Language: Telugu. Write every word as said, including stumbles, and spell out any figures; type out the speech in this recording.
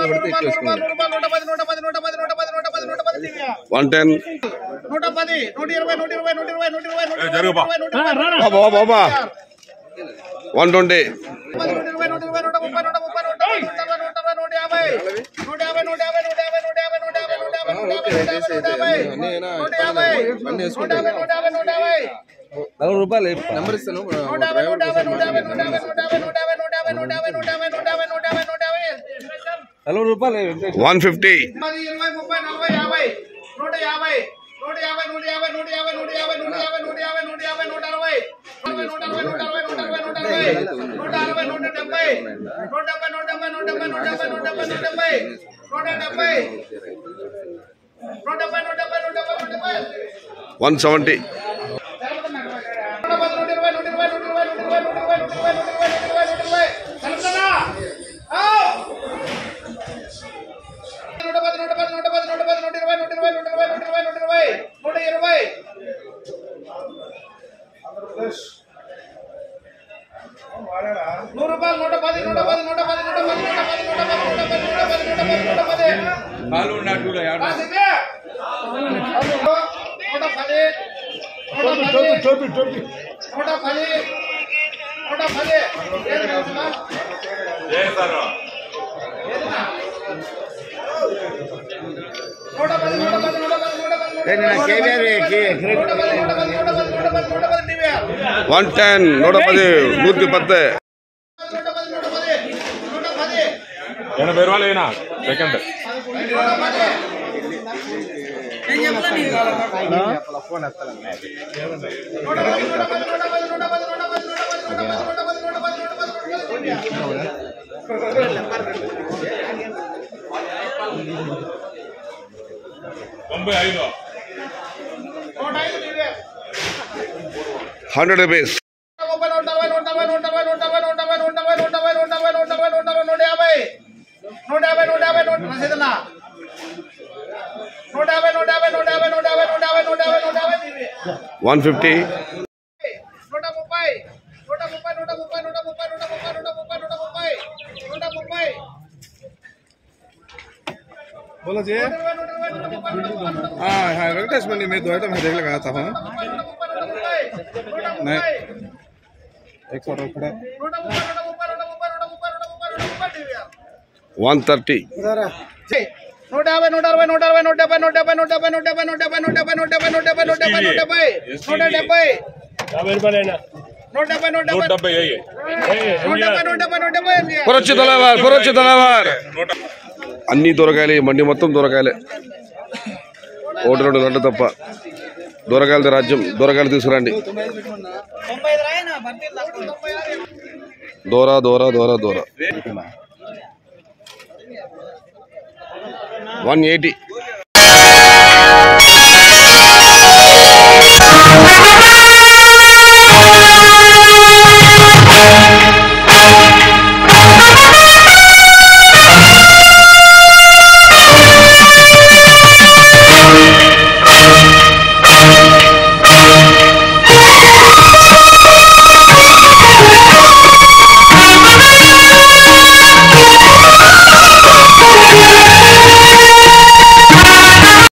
వన్ టెన్ బాబా వన్ ట్వంటీ నలభై రూపాయలు నెంబర్ ఇస్తాను నలభై రూపాయలు వన్ ఫిఫ్టీ వన్ సెవెంటీ నూరు రూపాయలు నూట పది నూట పది నూట పది నూట పది నూట పది నూట పది నూట పది నూట పది నూట పది నూట పది నాలుగు నాలుగు నూట పది నూట పది నూట పది నూట పది వన్ టెన్ నూట పది నూతి పత్తే ఎనభై రూపాయలు అయినా సెకండ్ తొంభై ఐదు హండ్రెడ్ రూపీస్ వన్ ఫిఫ్టీ నూట ముప్పై నూట ముప్పై నూట ముప్పై నూట ముప్పై నూట ముప్పై నూట ముప్పై నూట ముప్పై నూట ముప్పై बोलो जी हाँ हाँ वेंकटेश मंडी में दो आइटम है देख लगा था हाँ नहीं एक सौ रुपये వన్ థర్టీ నూట యాభై నూట అరవై నూట అరవై నూట డెబ్బై నూట డెబ్బై నూట డెబ్బై నూట డెబ్బై నూట డెబ్బై నూట డెబ్బై నూట డెబ్బై నూట డెబ్బై నూట డెబ్బై నూట డెబ్బై నూట డెబ్బై యాభై రూపాయలైనా నూట డెబ్బై నూట నూట డెబ్బై డెబ్బై అయ్యి నూట డెబ్బై నూట డెబ్బై నూట డెబ్బై కొరొచ్చు తలవార్ కొరొచ్చు తలవార్ అన్ని దొరకాయలు మండి మొత్తం దొరకాయలే ఒకటి రెండు గంటలు తప్ప దొరకాయలతో రాజ్యం దొరకాయలు తీసుకురండి దోరా దోరా దోరా దోరా వన్ ఎయిటీ